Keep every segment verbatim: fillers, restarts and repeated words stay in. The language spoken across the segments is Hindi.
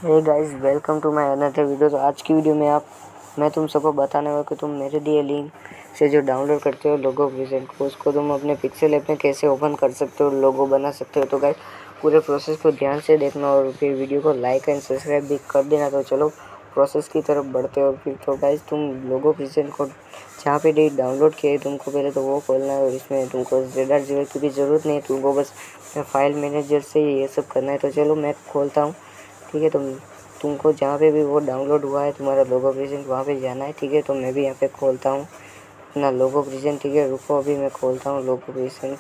Hey guys, welcome to my another video. तो आज की वीडियो में आप मैं तुम सबको बताने वाला कि तुम मेरे दिए लिंक से जो डाउनलोड करते हो लोगो प्रेजेंट को, उसको तुम अपने पिक्सेल ऐप में कैसे ओपन कर सकते हो, लोगो बना सकते हो। तो गाइस पूरे प्रोसेस को ध्यान से देखना और फिर वीडियो को लाइक एंड सब्सक्राइब भी कर देना। तो चलो प्रोसेस की तरफ बढ़ते हो। और फिर तो गाइस तुम लोगो प्रेजेंट को जहाँ पे डेट डाउनलोड किए तुमको पहले तो वो खोलना है और इसमें तुमको जेडर जीरो की भी ज़रूरत नहीं है, तुमको बस फाइल मैनेजर से ही ये सब करना है। तो चलो मैं खोलता हूँ, ठीक है। तुम तुमको जहाँ पे भी वो डाउनलोड हुआ है तुम्हारा लोगो प्रेजेंट वहाँ पे जाना है, ठीक है। तो मैं भी यहाँ पे खोलता हूँ अपना लोगो प्रेजेंट, ठीक है। रुको अभी मैं खोलता हूँ लोगो प्रेजेंट।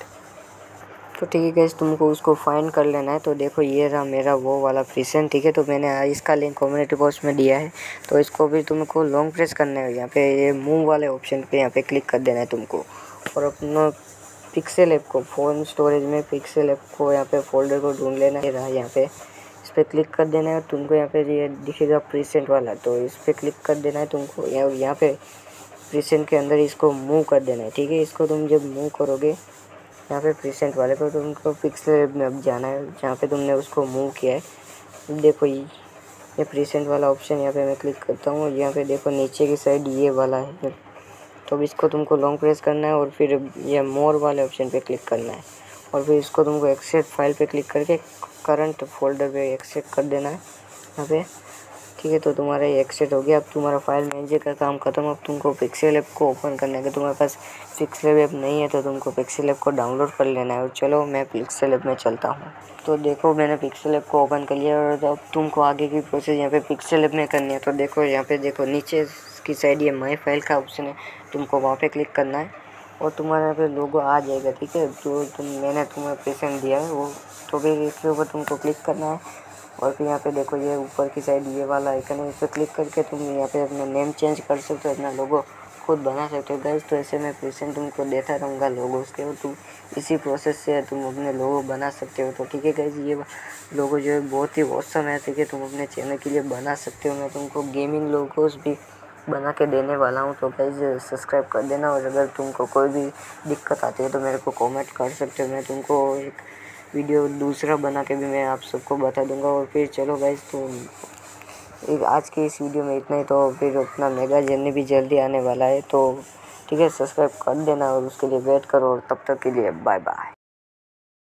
तो ठीक है गाइस, तुमको उसको फाइंड कर लेना है। तो देखो ये रहा मेरा वो वाला प्रेजेंट, ठीक है। तो मैंने इसका लिंक कम्युनिटी पोस्ट में दिया है। तो इसको भी तुमको लॉन्ग प्रेस करना है, यहाँ पे ये मूव वाले ऑप्शन पे यहाँ पे क्लिक कर देना है तुमको। और अपना पिक्सेल ऐप को फ़ोन स्टोरेज में पिक्सेल ऐप को यहाँ पे फोल्डर को ढूंढ लेना है। रहा यहाँ पे इस पर क्लिक कर देना है। तुमको यहाँ पे ये दिखेगा प्रेजेंट वाला, तो इस पर क्लिक कर देना है तुमको। यहाँ यहाँ पे प्रेजेंट के अंदर इसको मूव कर देना है, ठीक है। इसको तुम जब मूव करोगे यहाँ पे प्रेजेंट वाले पर तुमको पिक्सेल ऐप में अब जाना है, जहाँ पे तुमने उसको मूव किया है। देखो ये ये प्रेजेंट वाला ऑप्शन यहाँ पे मैं क्लिक करता हूँ। यहाँ पे देखो नीचे की साइड ये वाला है, तो अब इसको तुमको लॉन्ग प्रेस करना है और फिर ये मोर वाले ऑप्शन पे क्लिक करना है। और फिर इसको तुमको एक्सट्रैक्ट फाइल पे क्लिक करके करंट फोल्डर पे एक्सट्रैक्ट कर देना है यहाँ पे, ठीक है। तो तुम्हारा ये एक्सट्रैक्ट हो गया। अब तुम्हारा फाइल मैनेजर का काम खत्म। अब तुमको पिक्सेल ऐप को ओपन करना है। कि तुम्हारे पास पिक्सेल ऐप नहीं है तो तुमको पिक्सेल ऐप को डाउनलोड कर लेना है। और चलो मैं पिक्सेल ऐप में चलता हूँ। तो देखो मैंने पिक्सेल ऐप को ओपन कर लिया और अब तुमको आगे की प्रोसेस यहाँ पे पिक्सेल ऐप में करनी है। तो देखो यहाँ पे देखो नीचे की साइड ये माई फाइल का ऑप्शन है, तुमको वहाँ पे क्लिक करना है और तुम्हारे यहाँ पे लोगो आ जाएगा, ठीक है। जो तुम मैंने तुम्हें प्रेजेंट दिया है वो, तो फिर इसके ऊपर तुमको क्लिक करना है। और फिर यहाँ पे देखो ये ऊपर की साइड ये वाला आइकन है, इस पर क्लिक करके तुम यहाँ पे अपना नेम चेंज कर सकते हो, अपना लोगो खुद बना सकते हो गाइस। तो ऐसे मैं प्रेजेंट तुमको देता रहूँगा लोगो उसके, और तुम इसी प्रोसेस से तुम अपने लोगो बना सकते हो। तो ठीक है गाइस, ये लोगो जो है बहुत ही ऑसम है, ठीक है। तुम अपने चैनल के लिए बना सकते हो। मैं तुमको गेमिंग लोगोस भी बना के देने वाला हूँ, तो गाइस सब्सक्राइब कर देना। और अगर तुमको कोई भी दिक्कत आती है तो मेरे को कमेंट कर सकते हो। मैं तुमको एक वीडियो दूसरा बना के भी मैं आप सबको बता दूंगा। और फिर चलो गाइस, तो एक आज के इस वीडियो में इतना ही। तो फिर अपना मेगा जर्नी भी जल्दी आने वाला है, तो ठीक है सब्सक्राइब कर देना और उसके लिए वेट करो। और तब तक के लिए बाय बाय।